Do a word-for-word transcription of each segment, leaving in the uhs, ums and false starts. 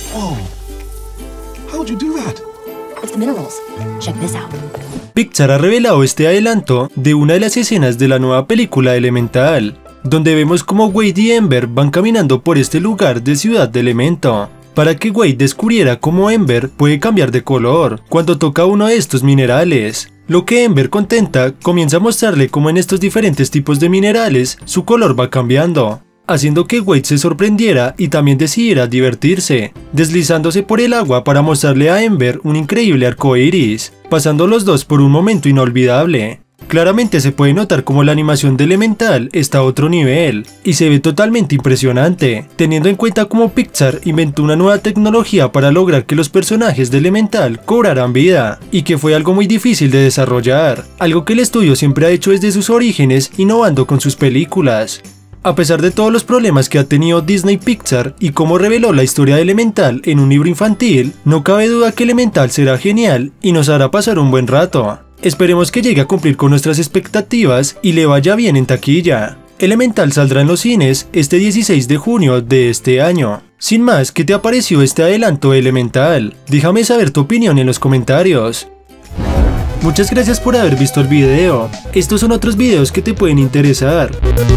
Whoa. How'd you do that? It's the minerals. Check this out. Pixar ha revelado este adelanto de una de las escenas de la nueva película Elemental, donde vemos como Wade y Ember van caminando por este lugar de Ciudad de Elemento, para que Wade descubriera cómo Ember puede cambiar de color cuando toca uno de estos minerales, lo que Ember, contenta, comienza a mostrarle cómo en estos diferentes tipos de minerales su color va cambiando, haciendo que Wade se sorprendiera y también decidiera divertirse, deslizándose por el agua para mostrarle a Ember un increíble arco iris, pasando los dos por un momento inolvidable. Claramente se puede notar como la animación de Elemental está a otro nivel, y se ve totalmente impresionante, teniendo en cuenta cómo Pixar inventó una nueva tecnología para lograr que los personajes de Elemental cobraran vida, y que fue algo muy difícil de desarrollar, algo que el estudio siempre ha hecho desde sus orígenes, innovando con sus películas. A pesar de todos los problemas que ha tenido Disney Pixar y cómo reveló la historia de Elemental en un libro infantil, no cabe duda que Elemental será genial y nos hará pasar un buen rato. Esperemos que llegue a cumplir con nuestras expectativas y le vaya bien en taquilla. Elemental saldrá en los cines este dieciséis de junio de este año. Sin más, ¿qué te ha parecido este adelanto de Elemental? Déjame saber tu opinión en los comentarios. Muchas gracias por haber visto el video. Estos son otros videos que te pueden interesar.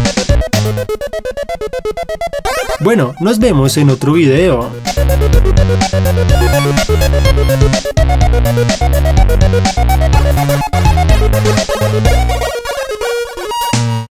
Bueno, nos vemos en otro video.